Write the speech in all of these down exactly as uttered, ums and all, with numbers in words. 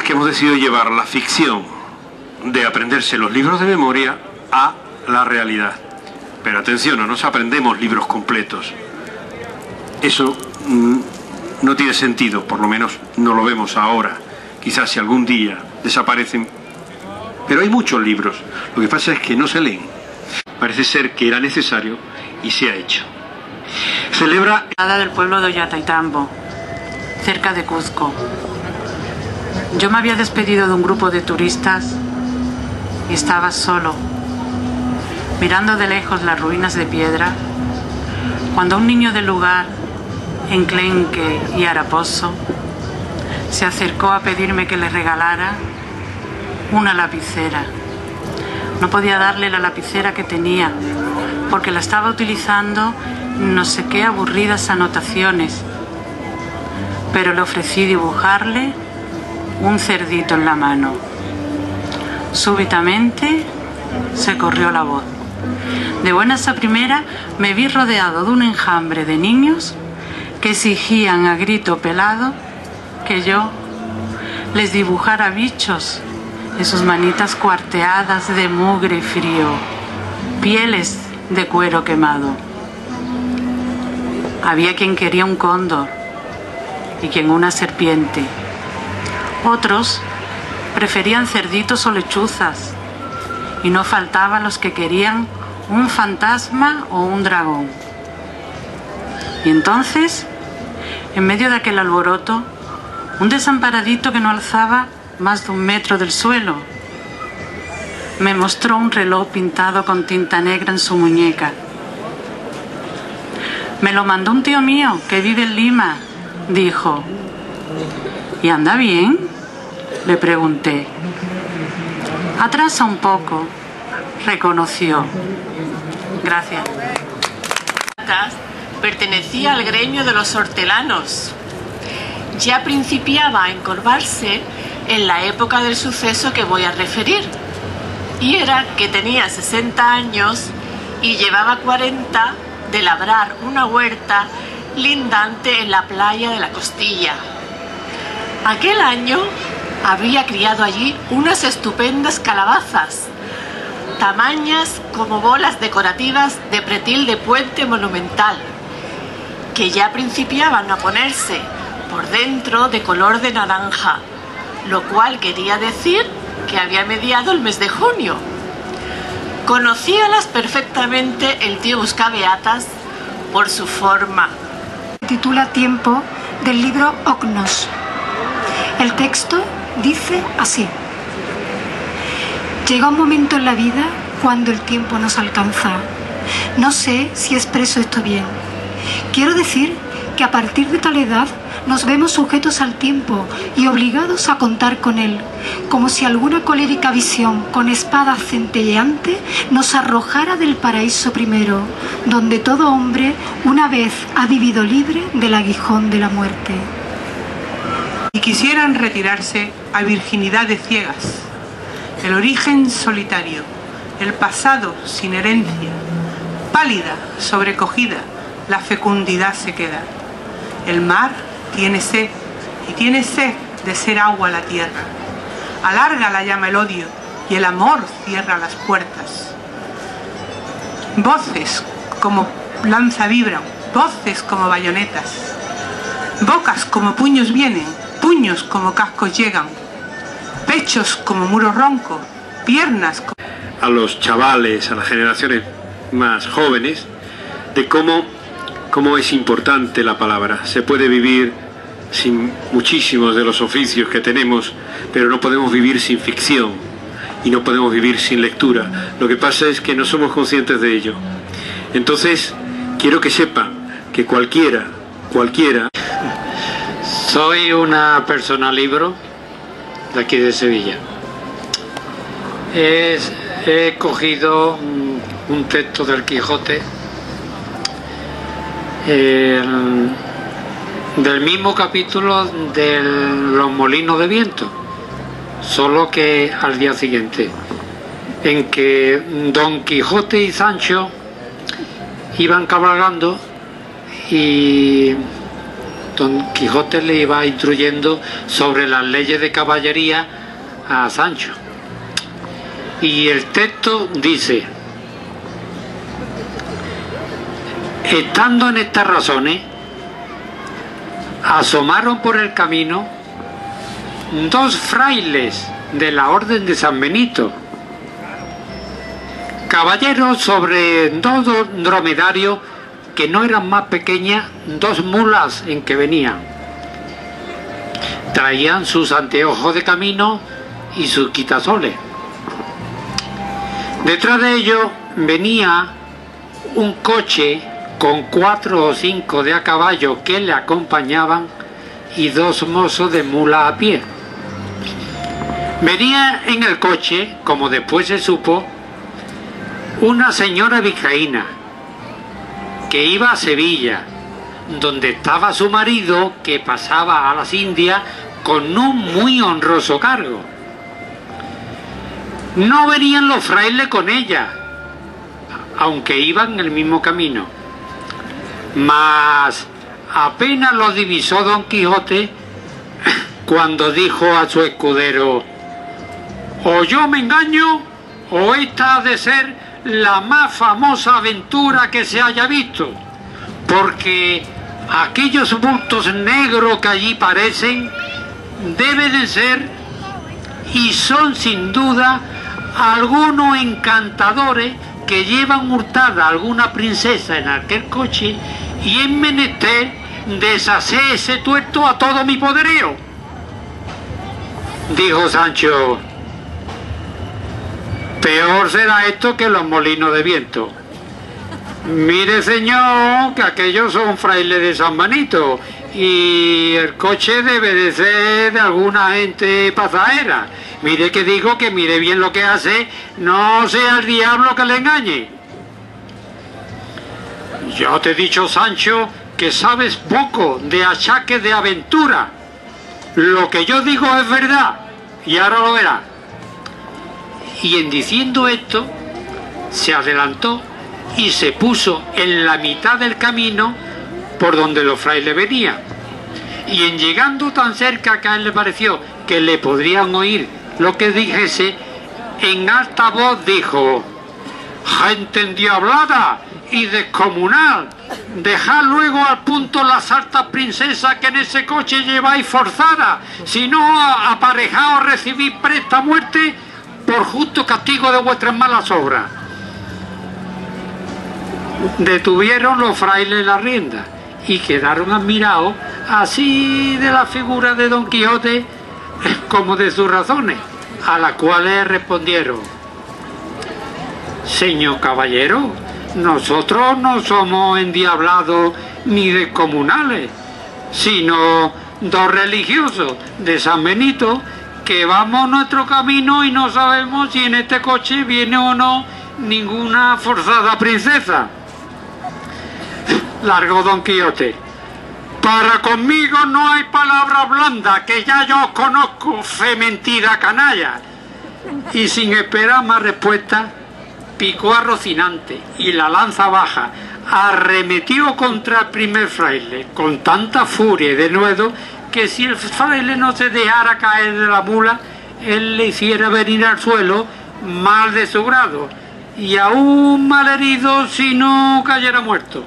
es que hemos decidido llevar la ficción de aprenderse los libros de memoria a la realidad. Pero atención, no nos aprendemos libros completos. Eso mmm, no tiene sentido, por lo menos no lo vemos ahora. Quizás si algún día desaparecen. Pero hay muchos libros. Lo que pasa es que no se leen. Parece ser que era necesario y se ha hecho. Celebra... del pueblo de Ollantaytambo, cerca de Cuzco. Yo me había despedido de un grupo de turistas y estaba solo, mirando de lejos las ruinas de piedra, cuando un niño del lugar, enclenque y haraposo, se acercó a pedirme que le regalara una lapicera. No podía darle la lapicera que tenía, porque la estaba utilizando en no sé qué aburridas anotaciones, pero le ofrecí dibujarle un cerdito en la mano. Súbitamente se corrió la voz. De buenas a primera me vi rodeado de un enjambre de niños que exigían a grito pelado que yo les dibujara bichos en sus manitas cuarteadas de mugre y frío, pieles de cuero quemado. Había quien quería un cóndor y quien una serpiente. Otros preferían cerditos o lechuzas, y no faltaban los que querían un fantasma o un dragón. Y entonces, en medio de aquel alboroto, un desamparadito que no alzaba más de un metro del suelo me mostró un reloj pintado con tinta negra en su muñeca. Me lo mandó un tío mío que vive en Lima, dijo. ¿Y anda bien?, le pregunté. Atrasa un poco, reconoció. Gracias. Pertenecía al gremio de los hortelanos. Ya principiaba a encorvarse en la época del suceso que voy a referir. Y era que tenía sesenta años y llevaba cuarenta de labrar una huerta lindante en la playa de la Costilla. Aquel año había criado allí unas estupendas calabazas, tamañas como bolas decorativas de pretil de puente monumental, que ya principiaban a ponerse por dentro de color de naranja, lo cual quería decir que había mediado el mes de junio. Conocíalas perfectamente el tío Buscabeatas por su forma. Titula Tiempo, del libro Ocnos. El texto dice así: llega un momento en la vida cuando el tiempo nos alcanza. No sé si expreso esto bien. Quiero decir que a partir de tal edad nos vemos sujetos al tiempo y obligados a contar con él, como si alguna colérica visión con espada centelleante nos arrojara del paraíso primero, donde todo hombre una vez ha vivido libre del aguijón de la muerte. Y quisieran retirarse a virginidades ciegas, el origen solitario, el pasado sin herencia, pálida, sobrecogida, la fecundidad se queda. El mar tiene sed, y tiene sed de ser agua la tierra. Alarga la llama el odio, y el amor cierra las puertas. Voces como lanza vibran, voces como bayonetas. Bocas como puños vienen, puños como cascos llegan. Pechos como muros roncos, piernas como... A los chavales, a las generaciones más jóvenes, de cómo, cómo es importante la palabra. Se puede vivir sin muchísimos de los oficios que tenemos, pero no podemos vivir sin ficción y no podemos vivir sin lectura. Lo que pasa es que no somos conscientes de ello. Entonces, quiero que sepan que cualquiera, cualquiera... Soy una persona libro de aquí de Sevilla. He, he cogido un, un texto del Quijote, el, del mismo capítulo de los molinos de viento, solo que al día siguiente, en que Don Quijote y Sancho iban cabalgando y Don Quijote le iba instruyendo sobre las leyes de caballería a Sancho. Y el texto dice: estando en estas razones, asomaron por el camino dos frailes de la Orden de San Benito, caballeros sobre dos dromedarios que no eran más pequeñas, dos mulas en que venían. Traían sus anteojos de camino y sus quitasoles. Detrás de ellos venía un coche con cuatro o cinco de a caballo que le acompañaban y dos mozos de mula a pie. Venía en el coche, como después se supo, una señora vizcaína que iba a Sevilla, donde estaba su marido, que pasaba a las Indias con un muy honroso cargo. No venían los frailes con ella, aunque iban en el mismo camino. Mas apenas lo divisó Don Quijote cuando dijo a su escudero: o yo me engaño, o esta ha de ser la más famosa aventura que se haya visto, porque aquellos bultos negros que allí parecen deben de ser, y son sin duda, algunos encantadores que llevan hurtada a alguna princesa en aquel coche, y es menester deshacer ese tuerto a todo mi poderío. Dijo Sancho: peor será esto que los molinos de viento. Mire, señor, que aquellos son frailes de San Benito y el coche debe de ser de alguna gente pasajera. Mire que digo que mire bien lo que hace, no sea el diablo que le engañe. Yo te he dicho, Sancho, que sabes poco de achaques de aventura. Lo que yo digo es verdad, y ahora lo verás. Y en diciendo esto, se adelantó y se puso en la mitad del camino por donde los frailes venían. Y en llegando tan cerca que a él le pareció que le podrían oír lo que dijese, en alta voz dijo: gente endiablada y descomunal, dejad luego al punto las altas princesas que en ese coche lleváis forzadas, si no aparejaos recibid presta muerte por justo castigo de vuestras malas obras. Detuvieron los frailes la rienda y quedaron admirados así de la figura de Don Quijote como de sus razones, a las cuales respondieron: señor caballero, nosotros no somos endiablados ni descomunales, sino dos religiosos de San Benito que vamos nuestro camino y no sabemos si en este coche viene o no ninguna forzada princesa. Largó Don Quijote: para conmigo no hay palabra blanda, que ya yo os conozco, fe mentira canalla. Y sin esperar más respuesta, picó a Rocinante y la lanza baja arremetió contra el primer fraile con tanta furia y denuedo que si el fraile no se dejara caer de la mula, él le hiciera venir al suelo mal de su grado, y aún mal herido si no cayera muerto.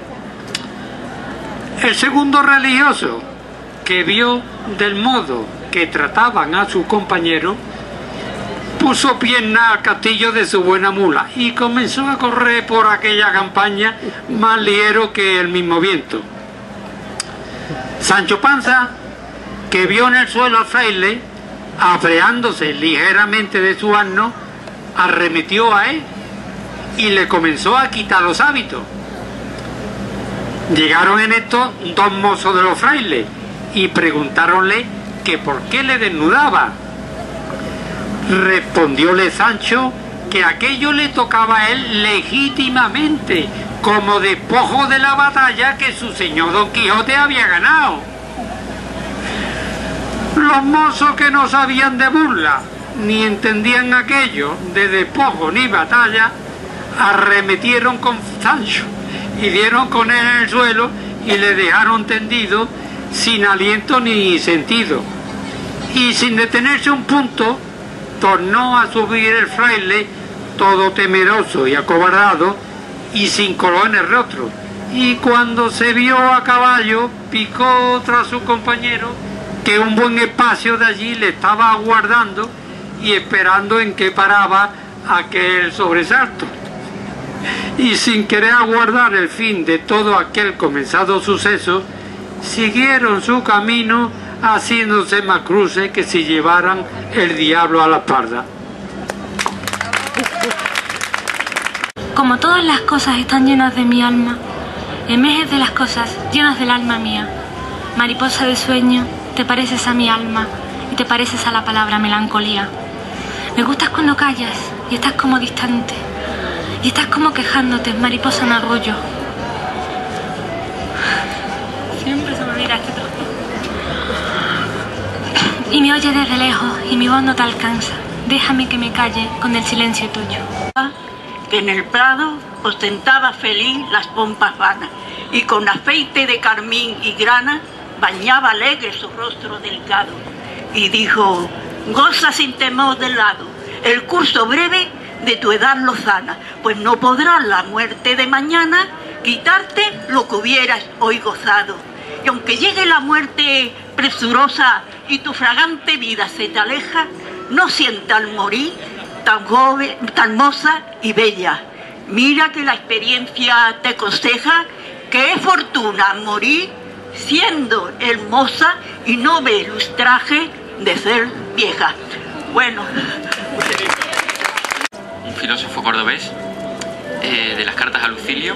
El segundo religioso, que vio del modo que trataban a su compañero, puso pierna al castillo de su buena mula y comenzó a correr por aquella campaña más ligero que el mismo viento. Sancho Panza, que vio en el suelo al fraile, afreándose ligeramente de su asno, arremetió a él y le comenzó a quitar los hábitos. Llegaron en esto dos mozos de los frailes y preguntáronle que por qué le desnudaba. Respondióle Sancho que aquello le tocaba a él legítimamente, como despojo de la batalla que su señor Don Quijote había ganado. Los mozos, que no sabían de burla ni entendían aquello de despojo ni batalla, arremetieron con Sancho y dieron con él en el suelo y le dejaron tendido sin aliento ni sentido. Y sin detenerse un punto, tornó a subir el fraile, todo temeroso y acobardado, y sin color en el rostro. Y cuando se vio a caballo, picó tras su compañero, que un buen espacio de allí le estaba aguardando y esperando en que paraba aquel sobresalto. Y sin querer aguardar el fin de todo aquel comenzado suceso, siguieron su camino, haciéndose más cruces que si llevaran el diablo a la espalda. Como todas las cosas están llenas de mi alma, emerges de las cosas llenas del alma mía. Mariposa de sueño, te pareces a mi alma y te pareces a la palabra melancolía. Me gustas cuando callas y estás como distante y estás como quejándote, mariposa en arroyo. Siempre se me olvida este trozo. Y me oye desde lejos y mi voz no te alcanza. Déjame que me calle con el silencio tuyo. Que en el prado ostentaba feliz las pompas vanas y con aceite de carmín y grana bañaba alegre su rostro delicado y dijo: goza sin temor del lado el curso breve de tu edad lozana, pues no podrá la muerte de mañana quitarte lo que hubieras hoy gozado. Y aunque llegue la muerte presurosa y tu fragante vida se te aleja, no sienta al morir tan joven, tan moza y bella. Mira que la experiencia te aconseja que es fortuna morir siendo hermosa y no ve el lustraje de ser vieja. Bueno. Un filósofo cordobés, eh, de las cartas a Lucilio,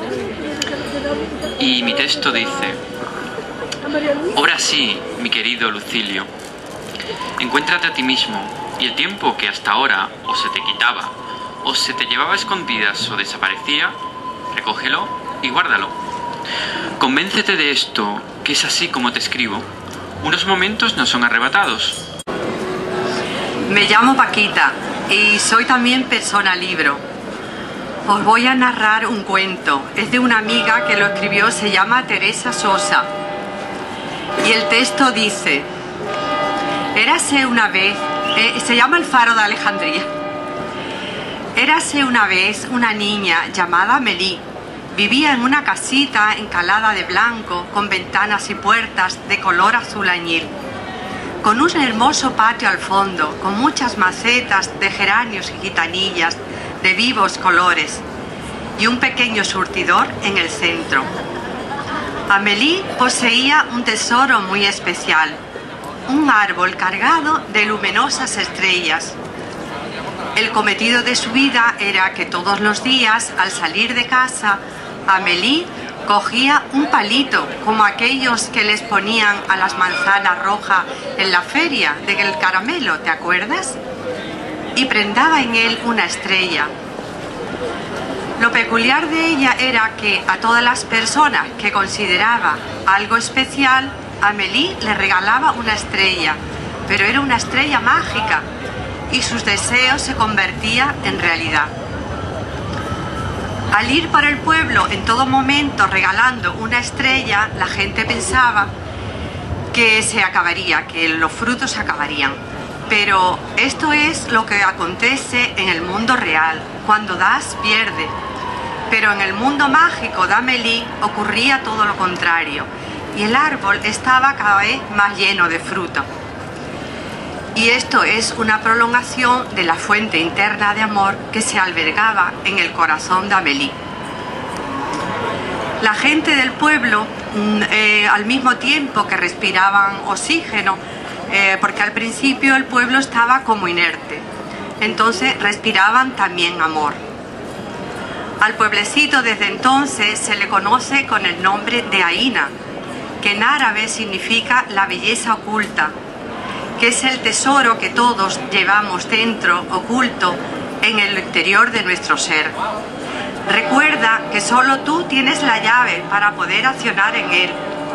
y mi texto dice: obra sí, mi querido Lucilio, encuéntrate a ti mismo, y el tiempo que hasta ahora o se te quitaba, o se te llevaba a escondidas o desaparecía, recógelo y guárdalo. Convéncete de esto, que es así como te escribo. Unos momentos no son arrebatados. Me llamo Paquita y soy también persona libro. Os voy a narrar un cuento. Es de una amiga que lo escribió, se llama Teresa Sosa. Y el texto dice: érase una vez, eh, se llama El faro de Alejandría. Érase una vez una niña llamada Melí. Vivía en una casita encalada de blanco, con ventanas y puertas de color azul añil, con un hermoso patio al fondo, con muchas macetas de geranios y gitanillas de vivos colores, y un pequeño surtidor en el centro. Amélie poseía un tesoro muy especial, un árbol cargado de luminosas estrellas. El cometido de su vida era que todos los días, al salir de casa, Amélie cogía un palito, como aquellos que les ponían a las manzanas rojas en la feria del caramelo, ¿te acuerdas? Y prendaba en él una estrella. Lo peculiar de ella era que a todas las personas que consideraba algo especial, Amélie le regalaba una estrella, pero era una estrella mágica y sus deseos se convertían en realidad. Al ir por el pueblo en todo momento regalando una estrella, la gente pensaba que se acabaría, que los frutos se acabarían. Pero esto es lo que acontece en el mundo real. Cuando das, pierde. Pero en el mundo mágico de Amélie ocurría todo lo contrario, y el árbol estaba cada vez más lleno de fruto. Y esto es una prolongación de la fuente interna de amor que se albergaba en el corazón de Amélie. La gente del pueblo, eh, al mismo tiempo que respiraban oxígeno, eh, porque al principio el pueblo estaba como inerte, entonces respiraban también amor. Al pueblecito desde entonces se le conoce con el nombre de Aina, que en árabe significa la belleza oculta, que es el tesoro que todos llevamos dentro, oculto, en el interior de nuestro ser. Recuerda que solo tú tienes la llave para poder accionar en él.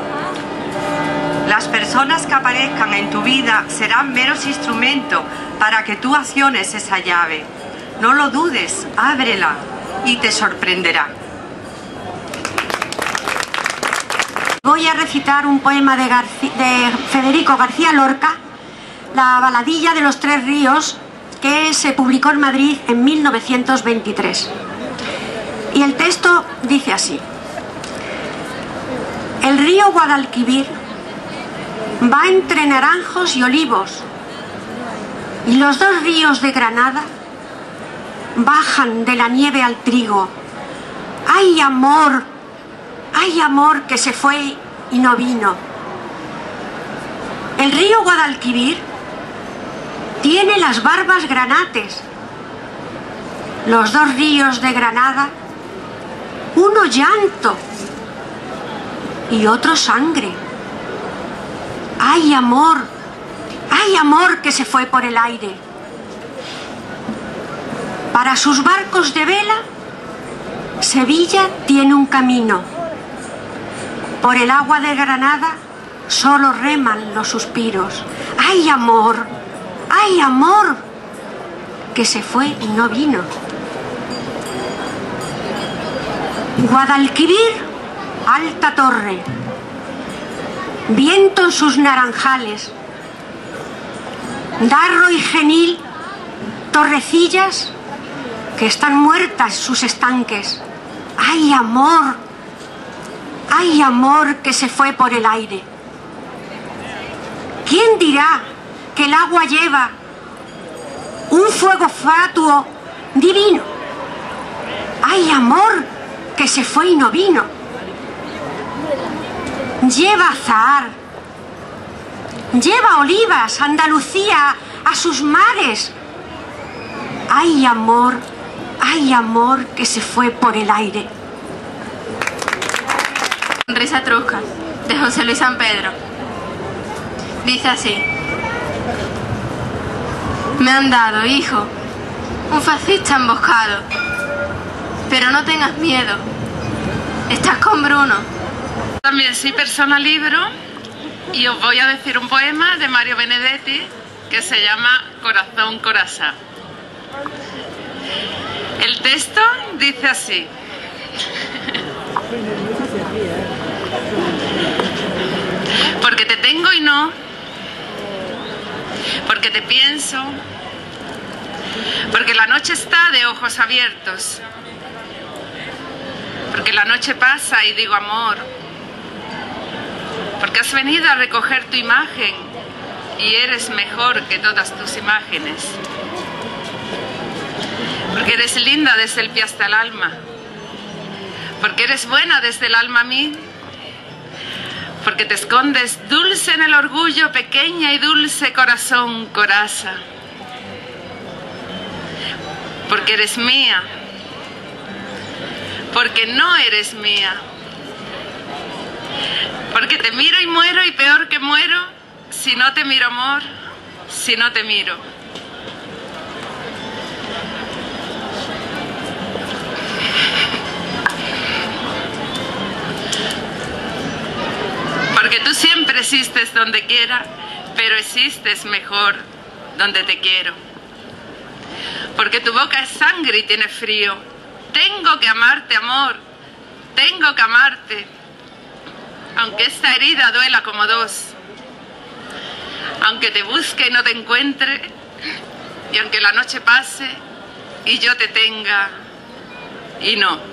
Las personas que aparezcan en tu vida serán meros instrumentos para que tú acciones esa llave. No lo dudes, ábrela y te sorprenderá. Voy a recitar un poema de, Garci- de Federico García Lorca, La baladilla de los tres ríos, que se publicó en Madrid en mil novecientos veintitrés. Y el texto dice así: el río Guadalquivir va entre naranjos y olivos, y los dos ríos de Granada bajan de la nieve al trigo. ¡Ay, amor! ¡Ay, amor que se fue y no vino! El río Guadalquivir tiene las barbas granates. Los dos ríos de Granada, uno llanto y otro sangre. ¡Ay, amor! ¡Ay, amor que se fue por el aire! Para sus barcos de vela, Sevilla tiene un camino. Por el agua de Granada solo reman los suspiros. ¡Ay, amor! ¡Ay, amor! Que se fue y no vino. Guadalquivir, alta torre, viento en sus naranjales, Darro y Genil, torrecillas que están muertas sus estanques. ¡Ay, amor! ¡Ay, amor que se fue por el aire! ¿Quién dirá que el agua lleva un fuego fatuo divino? ¡Ay, amor que se fue y no vino! Lleva azahar, lleva olivas, Andalucía a sus mares. ¡Ay, amor! ¡Ay, amor que se fue por el aire! Sonrisa etrusca, de José Luis San Pedro. Dice así: me han dado, hijo, un fascista emboscado, pero no tengas miedo, estás con Bruno. También soy persona libro y os voy a decir un poema de Mario Benedetti que se llama Corazón Corazá. El texto dice así: porque te tengo y no, porque te pienso, porque la noche está de ojos abiertos, porque la noche pasa y digo amor, porque has venido a recoger tu imagen y eres mejor que todas tus imágenes, porque eres linda desde el pie hasta el alma, porque eres buena desde el alma a mí, porque te escondes dulce en el orgullo, pequeña y dulce corazón, coraza, porque eres mía, porque no eres mía, porque te miro y muero y peor que muero si no te miro, amor, si no te miro. Porque tú siempre existes donde quiera, pero existes mejor donde te quiero. Porque tu boca es sangre y tiene frío. Tengo que amarte, amor, tengo que amarte, aunque esta herida duela como dos, aunque te busque y no te encuentre, y aunque la noche pase y yo te tenga y no.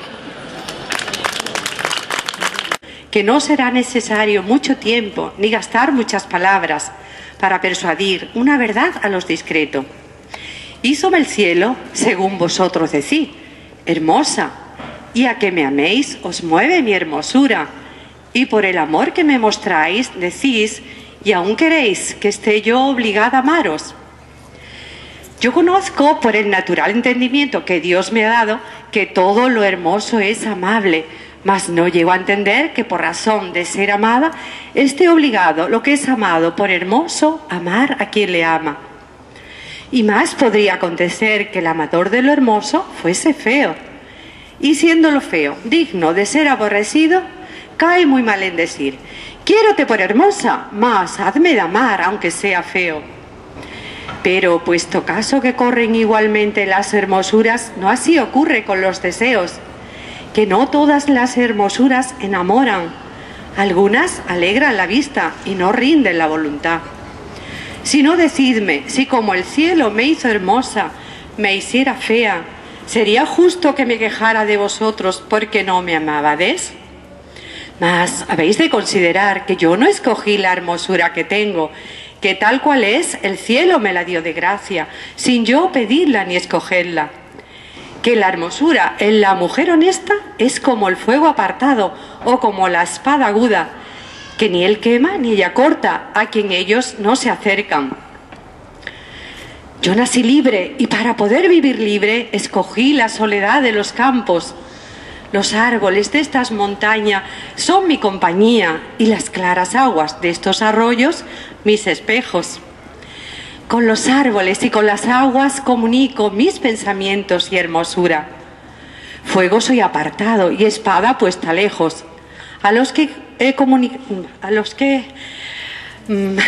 Que no será necesario mucho tiempo ni gastar muchas palabras para persuadir una verdad a los discretos. Hízome el cielo, según vosotros decís, hermosa, y a que me améis os mueve mi hermosura, y por el amor que me mostráis decís, y aún queréis que esté yo obligada a amaros. Yo conozco por el natural entendimiento que Dios me ha dado que todo lo hermoso es amable, mas no llego a entender que por razón de ser amada esté obligado lo que es amado por hermoso amar a quien le ama. Y más podría acontecer que el amador de lo hermoso fuese feo, y siendo lo feo digno de ser aborrecido, cae muy mal en decir: quiérote por hermosa, mas hazme de amar aunque sea feo. Pero puesto caso que corren igualmente las hermosuras, no así ocurre con los deseos, que no todas las hermosuras enamoran. Algunas alegran la vista y no rinden la voluntad. Si no, decidme, si como el cielo me hizo hermosa, me hiciera fea, ¿sería justo que me quejara de vosotros porque no me amabades? Mas habéis de considerar que yo no escogí la hermosura que tengo, que tal cual es, el cielo me la dio de gracia, sin yo pedirla ni escogerla. Que la hermosura en la mujer honesta es como el fuego apartado o como la espada aguda, que ni él quema ni ella corta a quien ellos no se acercan. Yo nací libre y para poder vivir libre escogí la soledad de los campos. Los árboles de estas montañas son mi compañía y las claras aguas de estos arroyos mis espejos. Con los árboles y con las aguas comunico mis pensamientos y hermosura. Fuego soy apartado y espada puesta lejos. A los que he comunicado, a los que... Mmm,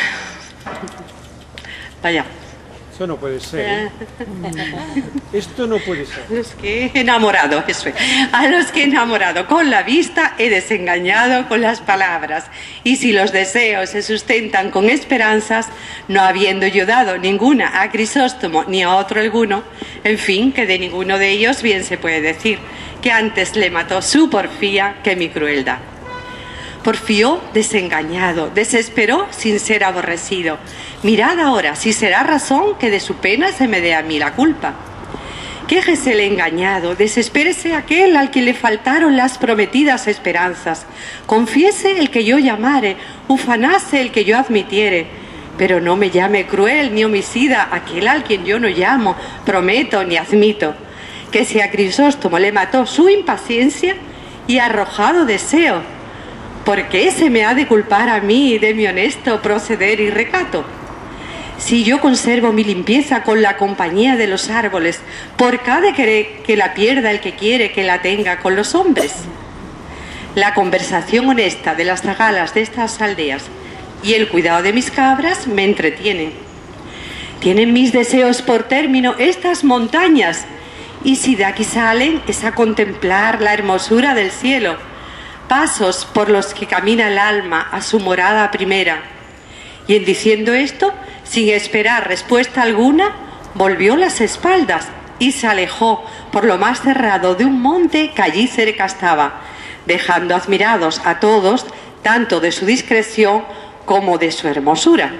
vaya. Eso no puede ser, ¿eh? Esto no puede ser. A los que he enamorado, eso es. A los que he enamorado con la vista he desengañado con las palabras. Y si los deseos se sustentan con esperanzas, no habiendo yo dado ninguna a Crisóstomo ni a otro alguno, en fin, que de ninguno de ellos bien se puede decir que antes le mató su porfía que mi crueldad. Porfió desengañado, desesperó sin ser aborrecido. Mirad ahora si será razón que de su pena se me dé a mí la culpa. Quéjese el engañado, desespérese aquel al que le faltaron las prometidas esperanzas. Confiese el que yo llamare, ufanase el que yo admitiere. Pero no me llame cruel ni homicida aquel al quien yo no llamo, prometo ni admito. Que si a Crisóstomo le mató su impaciencia y arrojado deseo, ¿por qué se me ha de culpar a mí de mi honesto proceder y recato? Si yo conservo mi limpieza con la compañía de los árboles, ¿por qué ha de querer que la pierda el que quiere que la tenga con los hombres? La conversación honesta de las zagalas de estas aldeas y el cuidado de mis cabras me entretienen. Tienen mis deseos por término estas montañas, y si de aquí salen es a contemplar la hermosura del cielo, pasos por los que camina el alma a su morada primera. Y en diciendo esto, sin esperar respuesta alguna, volvió las espaldas y se alejó por lo más cerrado de un monte que allí cerca estaba, dejando admirados a todos tanto de su discreción como de su hermosura.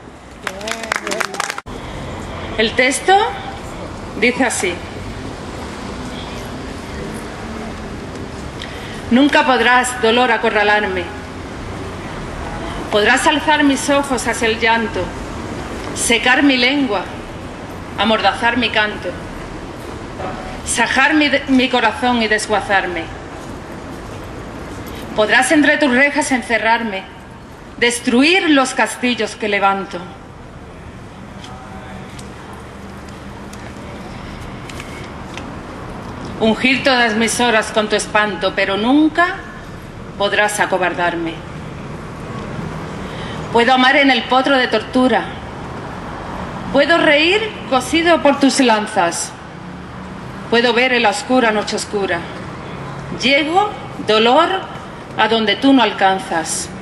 El texto dice así: nunca podrás, dolor, acorralarme. Podrás alzar mis ojos hacia el llanto, secar mi lengua, amordazar mi canto, sajar mi, mi corazón y desguazarme. Podrás entre tus rejas encerrarme, destruir los castillos que levanto. Ungir todas mis horas con tu espanto, pero nunca podrás acobardarme. Puedo amar en el potro de tortura. Puedo reír cosido por tus lanzas. Puedo ver en la oscura noche oscura. Llego, dolor, a donde tú no alcanzas.